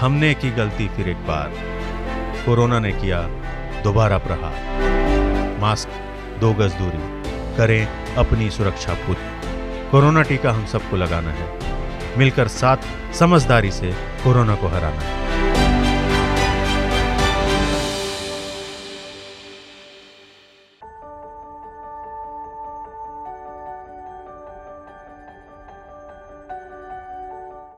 हमने की गलती फिर एक बार, कोरोना ने किया दोबारा प्रहार। मास्क, 2 गज दूरी, करें अपनी सुरक्षा पूरी। कोरोना टीका हम सबको लगाना है, मिलकर साथ समझदारी से कोरोना को हराना है।